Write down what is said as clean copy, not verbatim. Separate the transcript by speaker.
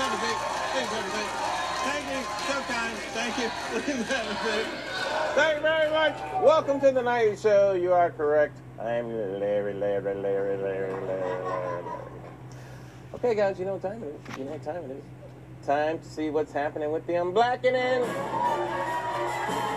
Speaker 1: have a seat. Please have a seat. Thank you. So kind. Thank you. Please have a seat. Thank you very much. Welcome to the night show. You are correct. I'm Larry. Okay, guys, you know what time it is. You know what time it is. Time to see what's happening with the unblackening.